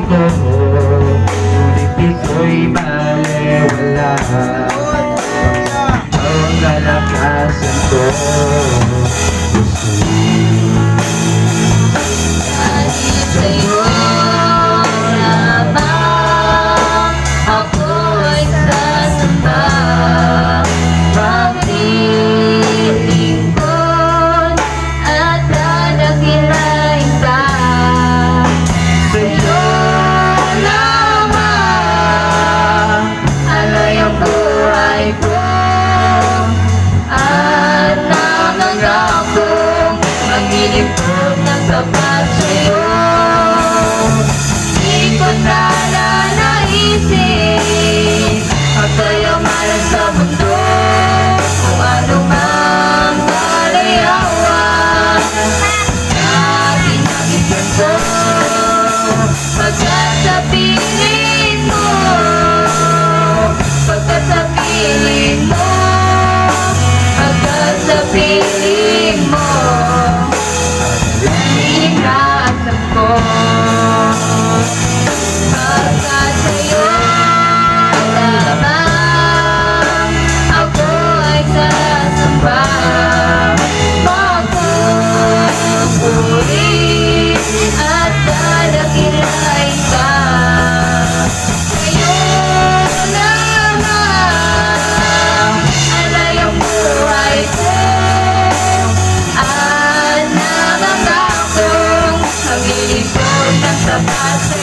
ko, ngunit ito'y balewala. Ang kalakasan ko dahil sa'yo lamang ako ay sasamba, maglilingkod at dadakilain ka. Sa'yo lamang alay ang buhay ko. Maglilingkod ng tapat sa'yo. Di ko na naisip ang kayamanan sa mundo, kung ano mang kalayawan na pinagigyan ko. Pagkat sa piling mo, pagkat sa piling mo, pagkat sa piling mo, inaasan ko. Pagkat sa'yo lamang ako ay sasamba, magpupuri at dadakilain ka. Sa'yo lamang alay ang buhay ko. Maglilingkod ng tapat